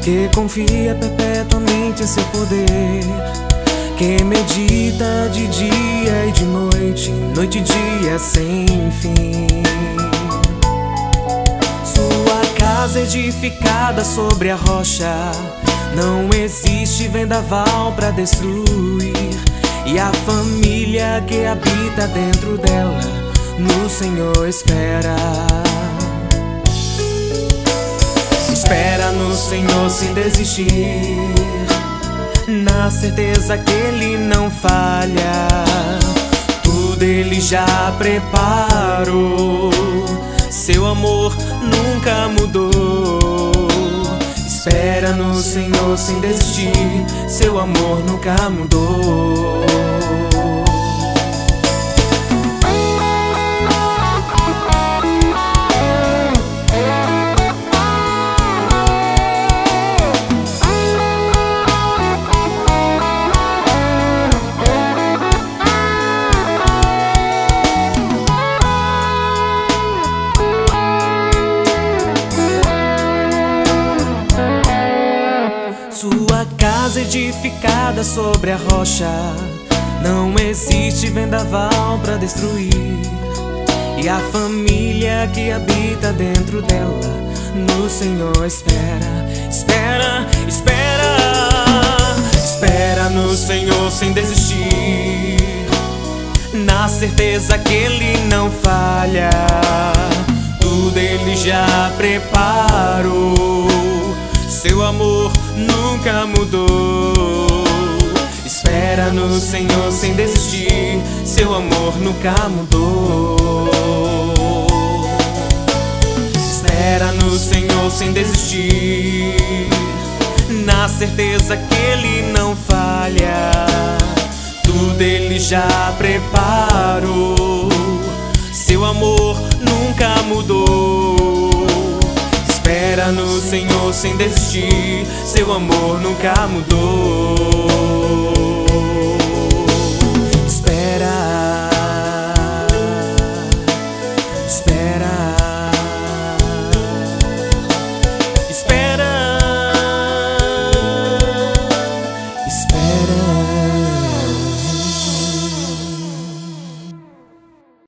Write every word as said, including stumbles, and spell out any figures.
que confia perpetuamente em seu poder, que medita de dia e de noite, noite e dia sem fim. Sua casa edificada sobre a rocha, não existe vendaval pra destruir. E a família que habita dentro dela, no Senhor espera. Espera no Senhor sem desistir, na certeza que Ele não falha. Tudo Ele já preparou, seu amor nunca mudou. Espera no Senhor sem desistir, seu amor nunca mudou. Sua casa edificada sobre a rocha, não existe vendaval pra destruir. E a família que habita dentro dela, no Senhor espera. Espera, espera, espera no Senhor sem desistir, na certeza que Ele não falha. Tudo Ele já preparou, seu amor nunca mudou. Espera no Senhor sem desistir, seu amor nunca mudou. Espera no Senhor sem desistir, na certeza que Ele não falha. Tudo Ele já preparou, seu amor nunca mudou. Espera no Senhor sem desistir, seu amor nunca mudou. Espera, espera, espera, espera.